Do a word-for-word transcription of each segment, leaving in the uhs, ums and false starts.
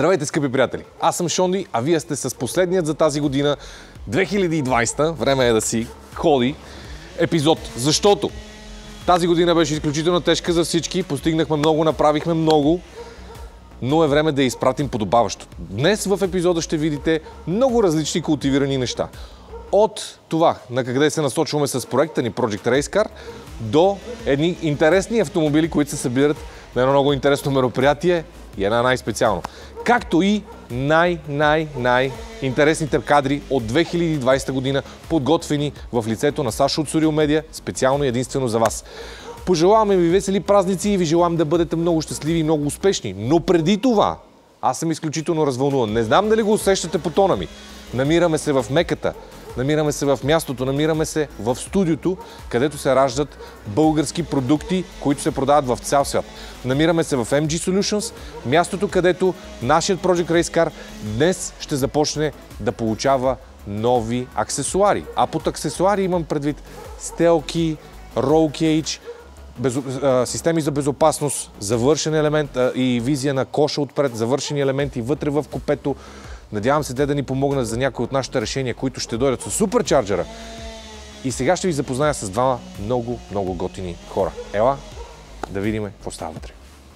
Здравейте, скъпи приятели! Аз съм Шонди, а вие сте с последният за тази година, две хиляди и двадесета, време е да си ходи, епизод. Защото тази година беше изключително тежка за всички, постигнахме много, направихме много, но е време да я изпратим подобаващо. Днес в епизода ще видите много различни култивирани неща. От това, на къде се насочваме с проекта ни Project Racecar, до едни интересни автомобили, които се събират на едно много интересно мероприятие и една най-специално. Както и най-най-най-интересните кадри от две хиляди и двадесета година, подготвени в лицето на Сашо от Surreal Media, специално и единствено за вас. Пожелаваме ви весели празници и ви желаем да бъдете много щастливи и много успешни. Но преди това, аз съм изключително развълнуван. Не знам дали го усещате по тона ми. Намираме се в Меката, намираме се в мястото, намираме се в студиото, където се раждат български продукти, които се продават в цял свят. Намираме се в Ем Джи Solutions, мястото, където нашият Project Racecar днес ще започне да получава нови аксесуари. А под аксесуари имам предвид стелки, roll cage, Безо... системи за безопасност, завършен елемент а, и визия на коша отпред, завършени елементи вътре в купето. Надявам се те да ни помогнат за някои от нашите решения, които ще дойдат с суперчарджера. И сега ще ви запозная с двама много, много готини хора. Ела, да видим какво става вътре.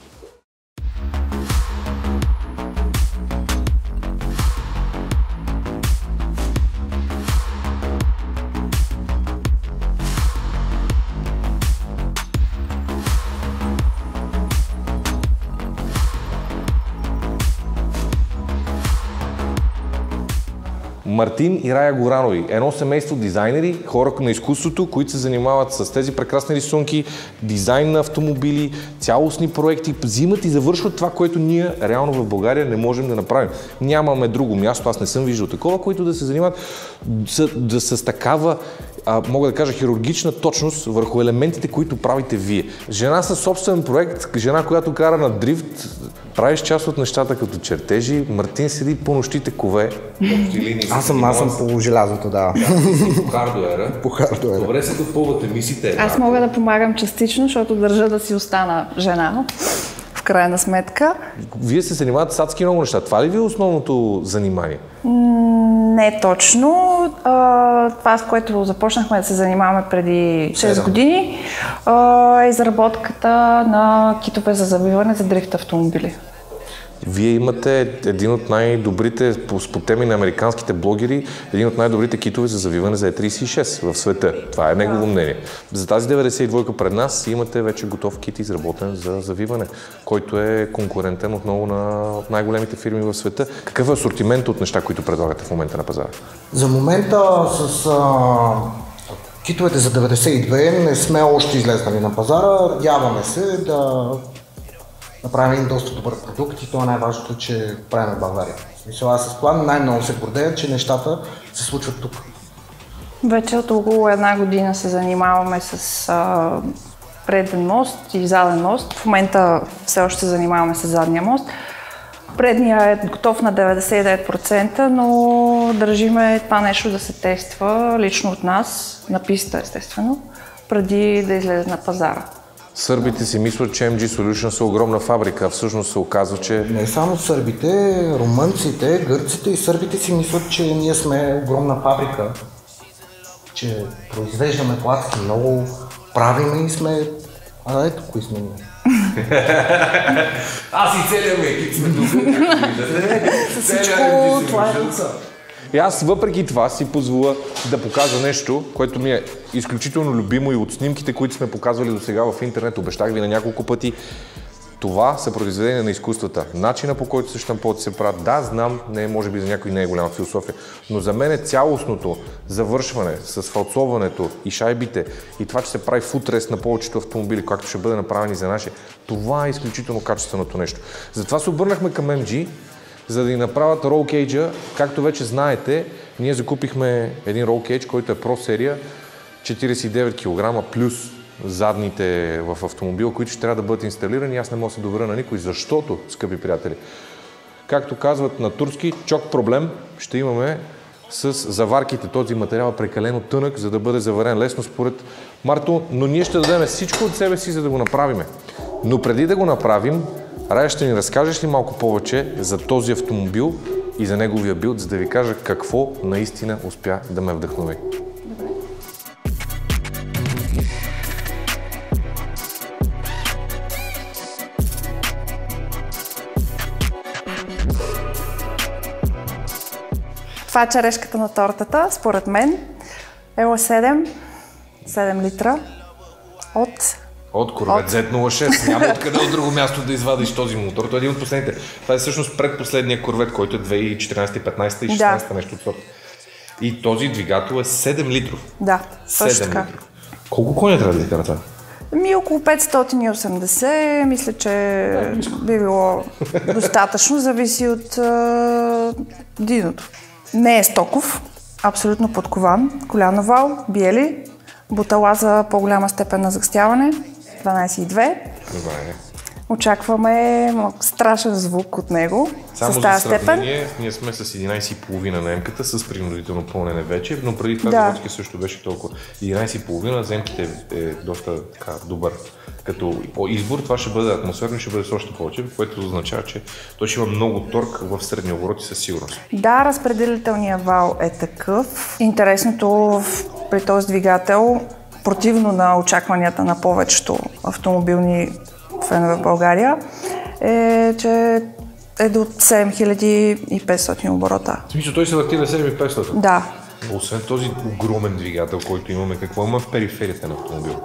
Мартин и Рая Горанови. Едно семейство дизайнери, хора на изкуството, които се занимават с тези прекрасни рисунки, дизайн на автомобили, цялостни проекти, взимат и завършват това, което ние реално в България не можем да направим. Нямаме друго място, аз не съм виждал такова, които да се занимават с, да, с такава, а, мога да кажа, хирургична точност върху елементите, които правите вие. Жена със собствен проект, жена, която кара на дрифт, правиш част от нещата като чертежи. Мартин седи по нощите кове. Аз съм, аз съм по желязото, да. По хардуера. По хардуера. Добре се допълвате мислите. Аз мога да помагам частично, защото държа да си остана жена. В крайна сметка. Вие се занимавате с адски много неща. Това ли ви е основното занимание? Не точно. Това, с което започнахме да се занимаваме преди шест години, е изработката на китове за завиване за дрифт автомобили. Вие имате един от най-добрите, по теми на американските блогери, един от най-добрите китове за завиване за Е тридесет и шест в света. Това е негово мнение. За тази деветдесет и двойка пред нас имате вече готов кит, изработен за завиване, който е конкурентен отново на най-големите фирми в света. Какъв е асортимент от неща, които предлагате в момента на пазара? За момента с а, китовете за деветдесет и две не сме още излезнали на пазара. Надяваме се да направим един доста добър продукт и това е най-важното, че правим в България. В смисъл, аз с план най-много се гордея, че нещата се случват тук. Вече от около една година се занимаваме с а, преден мост и заден мост. В момента все още се занимаваме с задния мост. Предният е готов на деветдесет и девет процента, но държиме това нещо да се тества лично от нас, на писта естествено, преди да излезе на пазара. Сърбите си мислят, че Ем Джи Solutions е огромна фабрика, всъщност се оказва, че... Не само сърбите, румънците, гърците и сърбите си мислят, че ние сме огромна фабрика, че произвеждаме платки много, правиме и сме... А ето кои сме ние. Аз и целият ми екип сме тук. Всичко това е. И аз въпреки това си позволя да покажа нещо, което ми е изключително любимо и от снимките, които сме показвали до сега в интернет, обещах ви на няколко пъти. Това са произведения на изкуствата. Начина, по който се щампоти се правят, да, знам, не е, може би за някой не е голяма философия, но за мен е цялостното завършване с фалцоването и шайбите и това, че се прави футрес на повечето автомобили, както ще бъде направени за наши, това е изключително качественото нещо. Затова се обърнахме към Ем Джи, за да ни направят roll cage-а. Както вече знаете, ние закупихме един roll cage, който е Pro серия, четиридесет и девет килограма плюс задните в автомобил, които ще трябва да бъдат инсталирани. Аз не мога да се доверя на никой, защото, скъпи приятели, както казват на турски, чок проблем ще имаме с заварките. Този материал е прекалено тънък, за да бъде заварен лесно според Марто, но ние ще дадем всичко от себе си, за да го направим. Но преди да го направим, Рая, ще ни разкажеш ли малко повече за този автомобил и за неговия билд, за да ви кажа какво наистина успя да ме вдъхнови? Това е черешката на тортата, според мен. Ел седем, седем литра от... От Корвет зет нула шест. Няма откъде от друго място да извадиш този мотор. Той е един от последните. Това е всъщност предпоследния Корвет, който е две хиляди и четиринадесета, петнадесета и шестнадесета, да. Нещо от сорта. И този двигател е седем литров. Да, също седем така. литров. Колко коня трябва да ви кара това? Ми около петстотин и осемдесет, мисля, че би било достатъчно, зависи от uh, диното. Не е стоков, абсолютно подкован, коляновал, биели, бутала за по-голяма степен на загстяване, дванадесет и две. Добре. Очакваме страшен звук от него. Само с тази за сравнение, степен. ние сме с единадесет и половина на емката с принудително пълнене вече, но преди това да. заводски също беше толкова. единадесет и половина за емките е доста така, добър като избор. Това ще бъде атмосферно, ще бъде с още повече, което означава, че той ще има много торк в средни обороти със сигурност. Да, разпределителният вал е такъв. Интересното при този двигател, противно на очакванията на повечето автомобилни фенове в България, е, че е до седем хиляди и петстотин оборота. В смисъл, той се върти на седем хиляди и петстотин? Да. Освен този огромен двигател, който имаме, какво има в периферията на автомобила?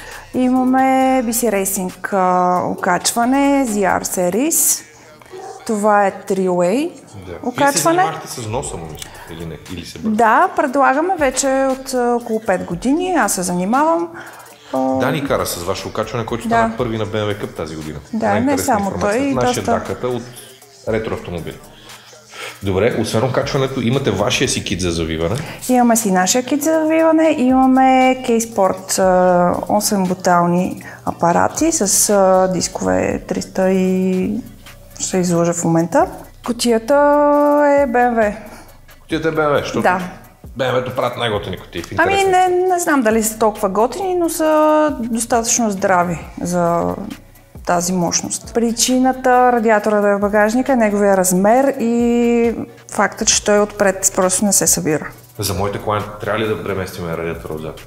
Имаме би си Racing а, окачване, зет ар Series. Това е три-way да. окачване. Вие се занимахте с носа му, мисля, или не? Или се бърза? Да, предлагаме вече от а, около пет години. Аз се занимавам. Да, ни кара с ваше окачване, който да. стана първи на би ем дабълю Cup тази година. Да, не само той. Нашия доста... даката от ретро автомобили. Добре, освен окачването, имате вашия си кит за завиване? Имаме си нашия кит за завиване, имаме K-Sport осем бутални апарати с а, дискове триста и ще изложа в момента. Кутията е би ем дабълю. Кутията е би ем дабълю, защото да. би ем дабълю правят най-готини кутии. Ами не, не знам дали са толкова готини, но са достатъчно здрави за тази мощност. Причината радиатора да е в багажника е неговия размер и факта, че той отпред просто не се събира. За моите кола трябва ли да преместим радиатора отзад?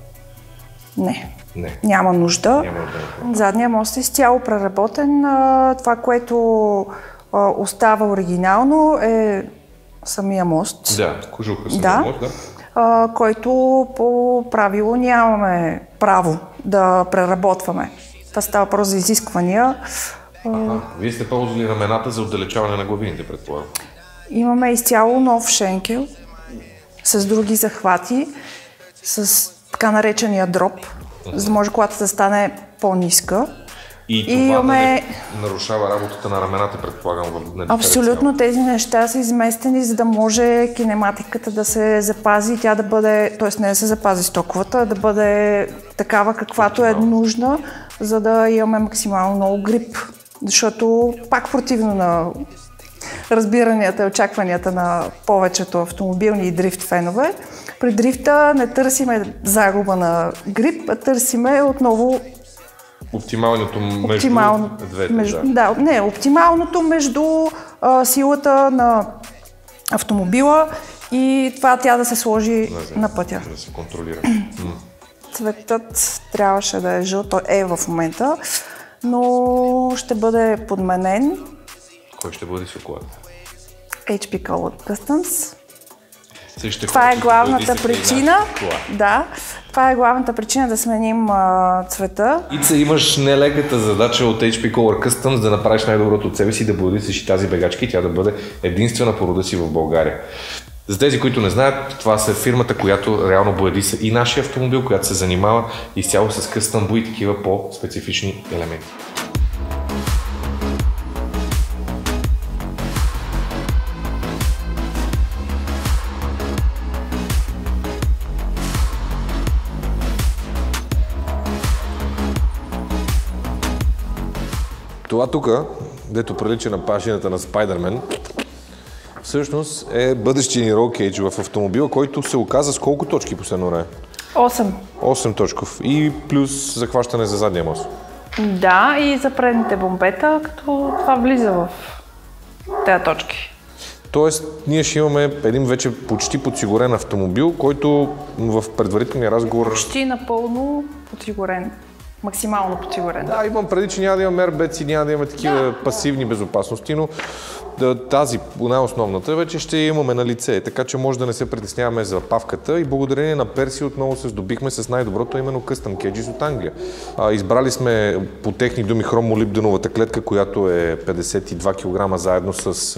Не. Не. Няма нужда. Няма да. Задният мост е изцяло преработен. Това, което остава оригинално е самия мост. Да, кожуха самия да. мост, да. Uh, който по правило нямаме право да преработваме. Това става просто за изисквания. Аха, вие сте ползвали рамената за отдалечаване на главините, предполагам. Имаме изцяло нов шенкел с други захвати, с така наречения дроп, uh-huh. за да може колата да стане по-ниска. И това и имаме... да не нарушава работата на рамената, предполагам, в абсолютно, тези неща са изместени, за да може кинематиката да се запази, тя да бъде, т.е. не да се запази стоковата, а да бъде такава каквато е нужна, за да имаме максимално много грип. Защото пак противно на разбиранията и очакванията на повечето автомобилни и дрифт фенове, при дрифта не търсиме загуба на грип, а търсиме отново оптималното между Оптимално, двете, между, да. да. Не, оптималното между а, силата на автомобила и това тя да се сложи да, на пътя. Да се контролира. Цветът трябваше да е жълт, той е в момента, но ще бъде подменен. Кой ще бъде соколата? Ейч Пи Colored Customs. Също това е главната причина. Да, това е главната причина да сменим а, цвета. Ица, имаш нелеката задача от Ейч Пи Color Customs да направиш най-доброто от себе си, да бъдеш и тази бегачка и тя да бъде единствена по рода си в България. За тези, които не знаят, това е фирмата, която реално боядиса и нашия автомобил, която се занимава изцяло с къстъм бой и такива по-специфични елементи. Това тук, дето прилича на пашината на Спайдермен, всъщност е бъдещия ни рол кейдж в автомобила, който се оказа с колко точки последно време? осем. осем точков и плюс захващане за задния мост. Да, и за предните бомбета, като това влиза в тези точки. Тоест, ние ще имаме един вече почти подсигурен автомобил, който в предварителния разговор... Почти напълно подсигурен. Максимално подсигурен. Да, имам преди, че няма да имаме ербеци, няма да имаме такива да, пасивни да. безопасности, но да, тази, най-основната, вече ще имаме на лице, така че може да не се притесняваме за павката и благодарение на Перси отново се здобихме с най-доброто, именно Custom Cages от Англия. А, избрали сме по техни думи хромолибденовата клетка, която е петдесет и два килограма заедно с...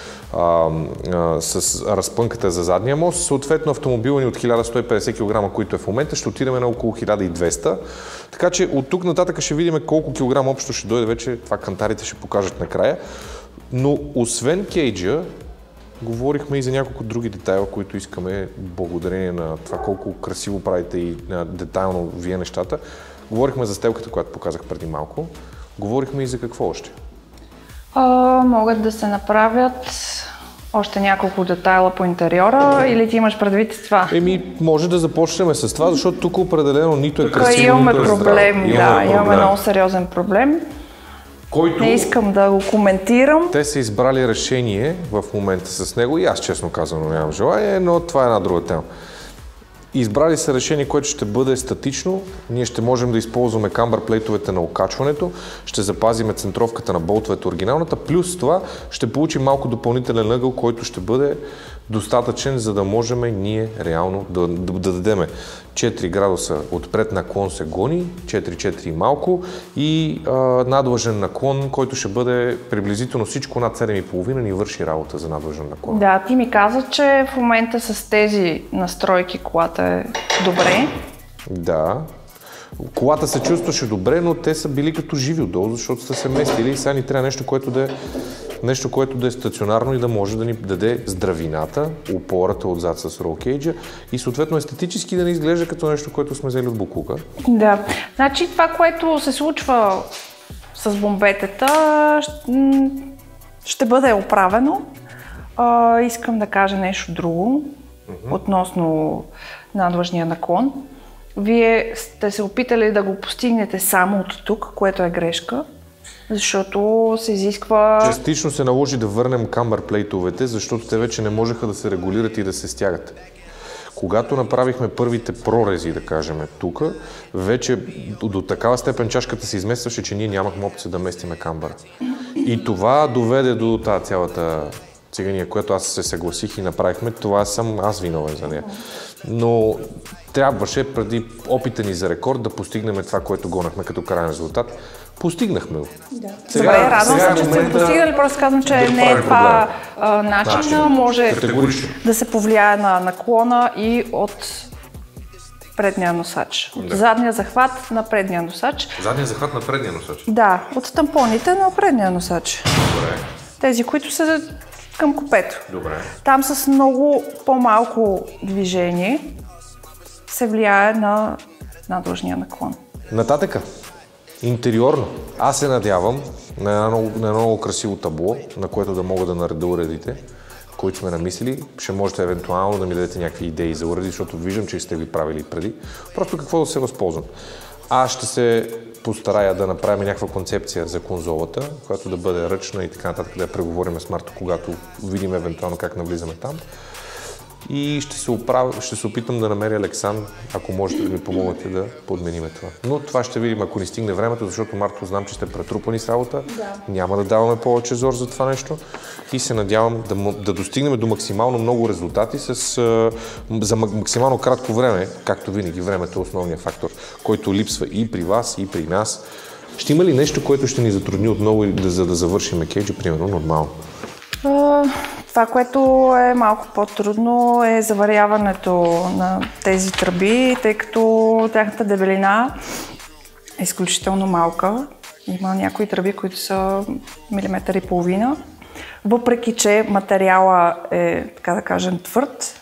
А, а, с разпънката за задния мост. Съответно автомобила ни от хиляда сто и петдесет килограма, които е в момента, ще отидем на около хиляда и двеста. Така че от тук нататък ще видим колко килограма общо ще дойде вече. Това кантарите ще покажат накрая. Но освен кейджа, говорихме и за няколко други детайла, които искаме, благодарение на това колко красиво правите и детайлно вие нещата. Говорихме за стелката, която показах преди малко. Говорихме и за какво още? А, могат да се направят още няколко детайла по интериора или ти имаш предвид това? Еми, може да започнем с това, защото тук определено нито е красиво, тук имаме нито е проблем, здраво. Да, имаме, имаме много сериозен проблем. Който... Не искам да го коментирам. Те са избрали решение в момента с него и аз честно казано нямам желание, но това е една друга тема. Избрали са решение, което ще бъде статично. Ние ще можем да използваме камбър плейтовете на окачването, ще запазиме центровката на болтовете оригиналната, плюс това ще получим малко допълнителен ъгъл, който ще бъде достатъчен, за да можем ние реално да, да, да дадем четири градуса отпред наклон се гони, четири-четири малко и а, надлъжен наклон, който ще бъде приблизително всичко над седем и половина ни върши работа за надлъжен наклон. Да, ти ми каза, че в момента с тези настройки колата е добре. Да. Колата се чувстваше добре, но те са били като живи отдолу, защото са се местили и сега ни трябва нещо, което да е Нещо, което да е стационарно и да може да ни даде здравината, опората отзад с ролкейджа и съответно естетически да не изглежда като нещо, което сме взели от буклука. Да. Значи това, което се случва с бомбетата, ще бъде оправено. А, искам да кажа нещо друго mm-hmm. относно надлъжния наклон. Вие сте се опитали да го постигнете само от тук, което е грешка. Защото се изисква... Частично се наложи да върнем камбър плейтовете, защото те вече не можеха да се регулират и да се стягат. Когато направихме първите прорези, да кажем, тук, вече до, до такава степен чашката се изместваше, че ние нямахме опция да местиме камбъра. И това доведе до тази цялата цигания, която аз се съгласих и направихме. Това съм аз виновен за нея. Но трябваше преди опита ни за рекорд да постигнем това, което гонахме като крайен резултат. Постигнахме го. Да. Сега, Добре, радвам се, че сте го постигнали, просто казвам, че да не е това начина. Може да се повлияе на наклона и от предния носач. От да. задния захват на предния носач. Задния захват на предния носач? Да, от тампоните на предния носач. Добре. Тези, които са към купето. Добре. Там с много по-малко движение се влияе на надлъжния наклон. Нататъка. Интериорно. Аз се надявам на едно, на едно много красиво табло, на което да мога да нареда уредите, които сме намислили. Ще можете евентуално да ми дадете някакви идеи за уреди, защото виждам, че сте ги правили преди. Просто какво да се възползвам. Аз ще се постарая да направим някаква концепция за конзолата, която да бъде ръчна и така нататък, да я преговорим с Марто, когато видим евентуално как навлизаме там. И ще се, оправ... ще се опитам да намеря Александър, ако можете да ми помогнете да подмениме това. Но това ще видим, ако ни стигне времето, защото Марто знам, че сте претрупани с работа. Да. Няма да даваме повече зор за това нещо и се надявам да, да достигнем до максимално много резултати с, за максимално кратко време, както винаги времето е основният фактор, който липсва и при вас, и при нас. Ще има ли нещо, което ще ни затрудни отново, за да завършим кейджа, примерно, нормално? Това, което е малко по-трудно, е заваряването на тези тръби, тъй като тяхната дебелина е изключително малка. Има някои тръби, които са милиметър и половина. Въпреки че материала е, така да кажем, твърд,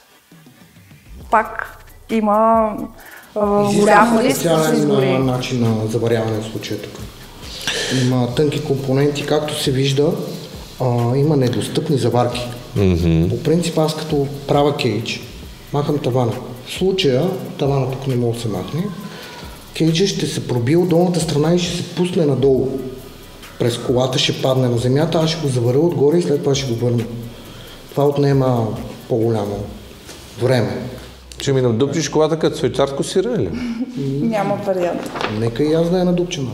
пак има голям риск да се изгори. Начин на заваряване в случая тук. Има тънки компоненти, както се вижда. А, има недостъпни заварки. Mm-hmm. По принцип аз като правя кейдж, махам тавана. В случая тавана тук не може да се махне. кейджа ще се пробие от долната страна и ще се пусне надолу. През колата ще падне на земята, аз ще го заваря отгоре и след това ще го върна. Това отнема по-голямо време. Че ми надупчиш колата като швейцарско сирене ли? Няма вариант. Нека и аз да я надупчена.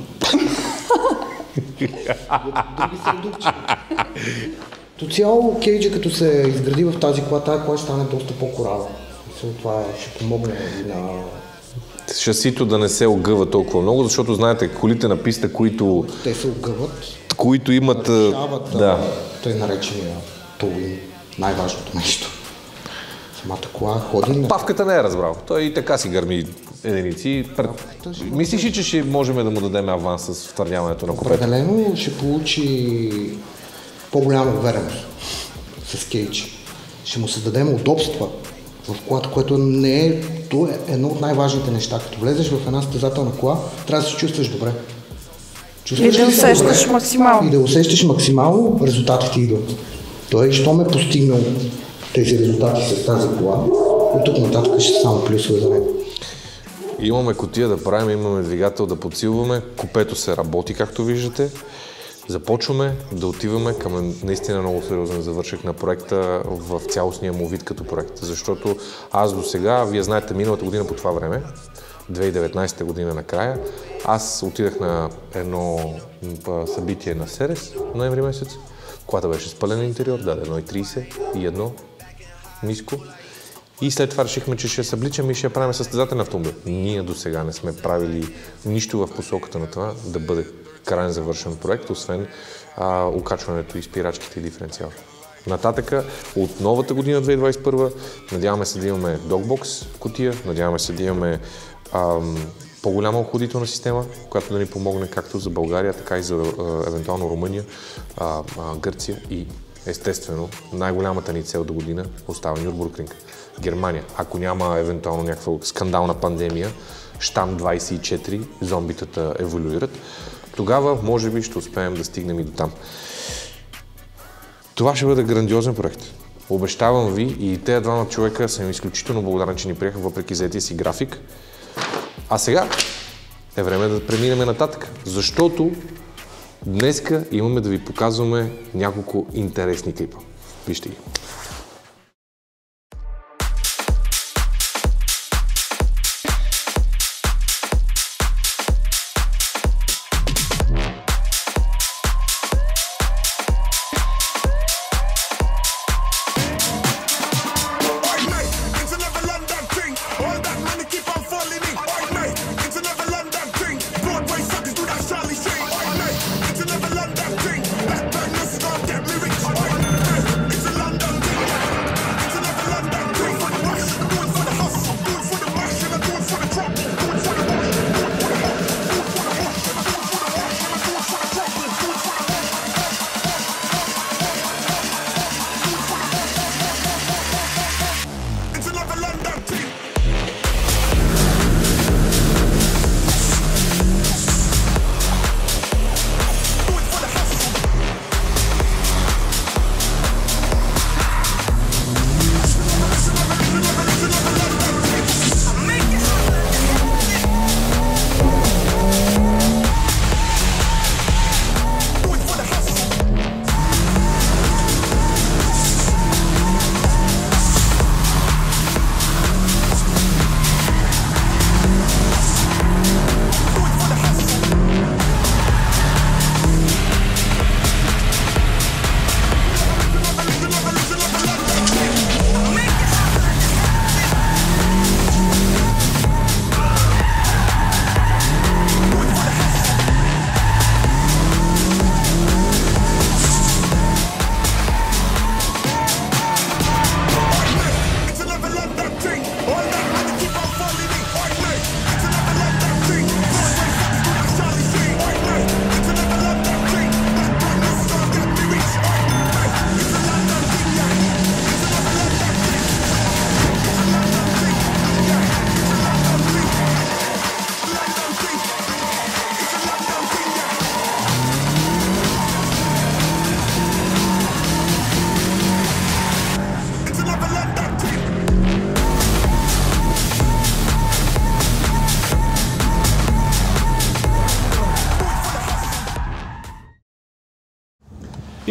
Други са надупчени. То цяло кейджа, като се изгради в тази кола, тази кола ще стане доста по-корава. Това ще помогне и на... Шасито да не се огъва толкова много, защото знаете, колите на писта, които... Те се огъват. Които имат... Решават, да. Тъй наречения тулин, най-важното нещо. Самата кола ходи... На... Павката не е разбрал. Той и така си гърми единици. Пред... Мислиш ли, че ще можем да му дадем аванс с втвърдяването на купето? Определено ще получи по-голяма увереност с кейдж. Ще му създадем удобства в колата, което не е, то е едно от най-важните неща. Като влезеш в една състезателна кола, трябва да се чувстваш добре. Чувстваш и да усещаш максимално. И да усещаш максимално, резултатите идват. Той, що ме постигнал тези резултати с тази кола, от тук нататък ще само плюсове за него. Имаме кутия да правим, имаме двигател да подсилваме, купето се работи, както виждате. Започваме да отиваме към наистина много сериозен завършек на проекта в цялостния му вид като проект. Защото аз до сега, вие знаете, миналата година по това време, две хиляди и деветнадесета година накрая, аз отидах на едно събитие на Серес, ноември месец. Колата беше с пълен интериор, даде едно и тридесет и едно ниско. И след това решихме, че ще събличаме и ще я правим състезателен автомобил. Ние до сега не сме правили нищо в посоката на това да бъде крайен завършен проект, освен а, окачването и спирачките и диференциал. Нататъка, от новата година, две хиляди двадесет и първа, надяваме се да имаме докбокс кутия, надяваме се да имаме ам, по-голяма охладителна система, която да ни помогне както за България, така и за а, евентуално Румъния, а, а, Гърция и естествено най-голямата ни цел до година остава Нюрбургринг, Германия. Ако няма евентуално някаква скандална пандемия, щам двадесет и четири, зомбитата еволюират, тогава може би ще успеем да стигнем и до там. Това ще бъде грандиозен проект. Обещавам ви и тези двама човека съм изключително благодарен, че ни приеха въпреки заетия си график. А сега е време да преминем нататък, защото днеска имаме да ви показваме няколко интересни клипа. Вижте ги. London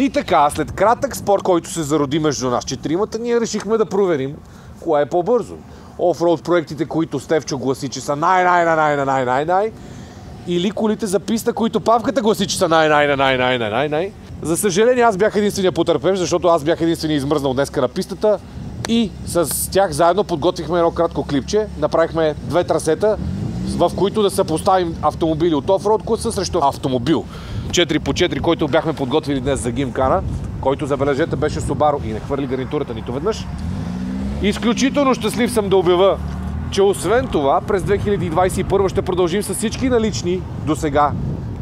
И така, след кратък спор, който се зароди между нас четиримата, ние решихме да проверим кое е по-бързо. Офроуд проектите, които Стефчо гласи, че са най-най-най-най-най-най-най, или колите за писта, които Павката гласи, че са най-най-най-най-най-най-най. За съжаление, аз бях единствения потърпевш, защото аз бях единствения измръзнал днеска на пистата и с тях заедно подготвихме едно кратко клипче. Направихме две трасета, в които да съпоставим автомобили от офроуд класа срещу автомобил четири по четири, който бяхме подготвили днес за Гимкана, който, забележете, беше Subaru и не хвърли гарнитурата нито веднъж. Изключително щастлив съм да обявя, че освен това, през две хиляди двадесет и първа ще продължим с всички налични до сега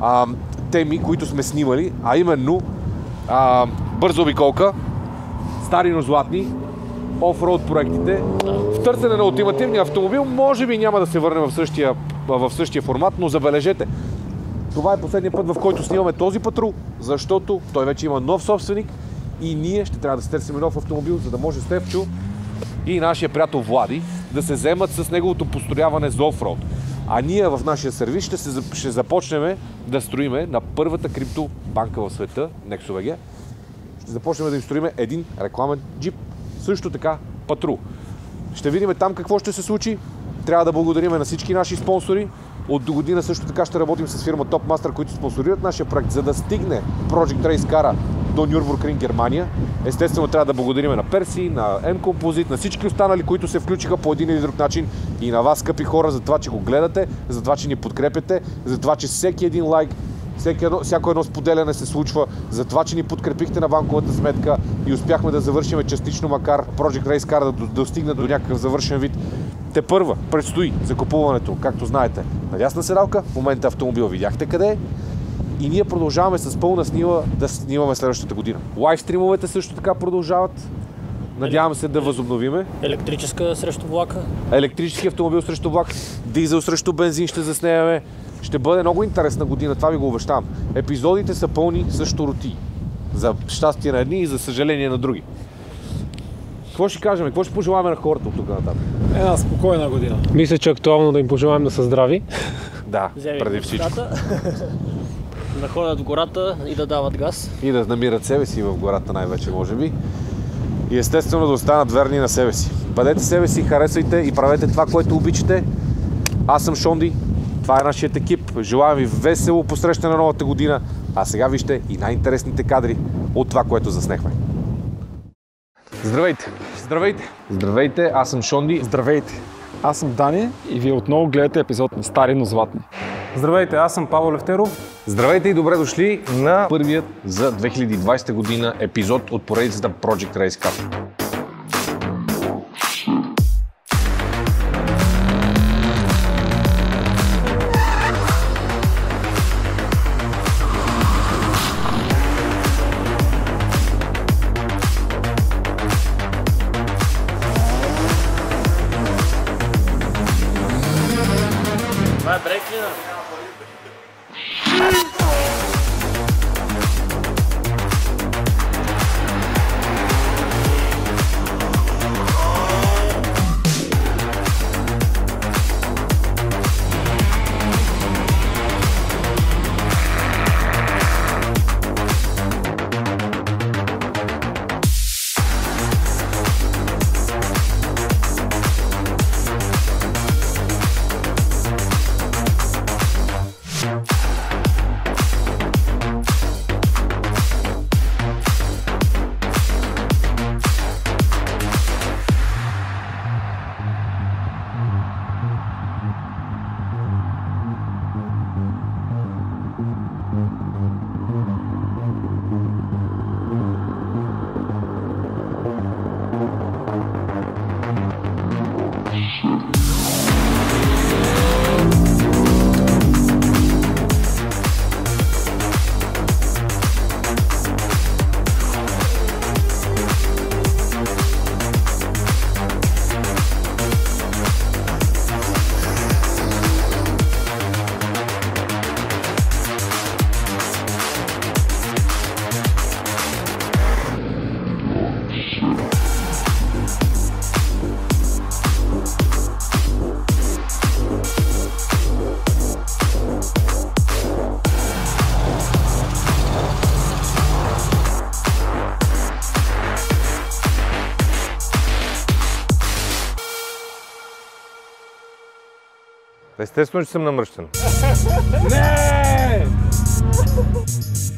теми, които сме снимали, а именно а, бърза обиколка, стари, но златни, офроуд проектите, в търсене на ултимативния автомобил. Може би няма да се върнем в същия, в същия формат, но забележете, това е последния път, в който снимаме този патрул, защото той вече има нов собственик и ние ще трябва да се търсим нов автомобил, за да може Стефчо и нашия приятел Влади да се вземат с неговото построяване за офроуд. А ние в нашия сервис ще, се, ще започнем да строиме на първата криптобанка в света, Nexo.bg. Ще започнем да им строиме един рекламен джип. Също така патрул. Ще видим там какво ще се случи. Трябва да благодарим на всички наши спонсори. От до година също така ще работим с фирма Topmaster, които спонсорират нашия проект, за да стигне Project Race Car до Нюрбургринг, Германия. Естествено трябва да благодарим на Перси, на M-Composite, на всички останали, които се включиха по един или друг начин, и на вас, скъпи хора, за това, че го гледате, за това, че ни подкрепяте, за това, че всеки един лайк, всеки едно, всяко едно споделяне се случва, за това, че ни подкрепихте на банковата сметка и успяхме да завършим частично, макар Project Race Car да достигне до някакъв завършен вид. Те първа предстои закупуването, както знаете, на ясна седалка. В момента автомобил видяхте къде е. И ние продължаваме с пълна сила да снимаме следващата година. Лайв стримовете също така продължават. Надявам се да възобновиме. Електрическа срещу влака. Електрически автомобил срещу влак. Дизел срещу бензин ще заснемаме. Ще бъде много интересна година, това ви го обещавам. Епизодите са пълни с щуроти. За щастие на едни и за съжаление на други. Какво ще кажем? Какво ще пожелаваме на хората от тук нататък? Една спокойна година. Мисля, че е актуално да им пожелаем да са здрави. Да, преди всичко. Да ходят в гората и да дават газ. И да намират себе си в гората най-вече, може би. И естествено да останат верни на себе си. Бъдете себе си, харесвайте и правете това, което обичате. Аз съм Шонди, това е нашият екип. Желая ви весело посрещане на новата година. А сега вижте и най-интересните кадри от това, което заснехме. Здравейте! Здравейте! Здравейте, аз съм Шонди. Здравейте! Аз съм Дани и вие отново гледате епизод на Стари, но златни. Здравейте, аз съм Павел Левтеров. Здравейте и добре дошли на първият за две хиляди двадесета година епизод от поредицата Project Race Car. Това е бреклина. Естествено, че съм намръщен. Не!